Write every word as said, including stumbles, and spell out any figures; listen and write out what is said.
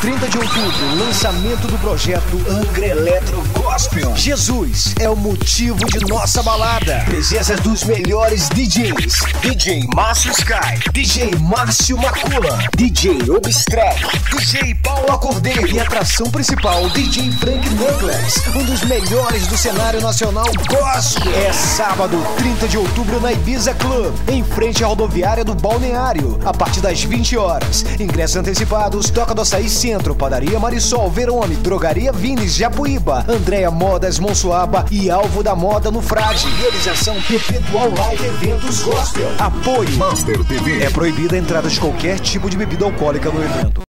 trinta de outubro, lançamento do projeto Angra Eletro Gospel. Jesus é o motivo de nossa balada. Presenças dos melhores D Js. D J Márcio Sky, D J Márcio Macula, D J Obstract, D J Paula Cordeiro e atração principal, D J Frank Knuckles, um dos melhores do cenário nacional gospel. É sábado, trinta de outubro, na Ibiza Club, em frente à rodoviária do Balneário, a partir das vinte horas. Ingressos antecipados: Toca do Açaí Centro, Padaria Marisol, Verone, Drogaria Vines, Japuíba, Andréa Modas, Monsuaba e Alvo da Moda no Frade. Realização Perpetual Live Eventos Gospel. Apoio Master T V. É proibida a entrada de qualquer tipo de bebida alcoólica no evento.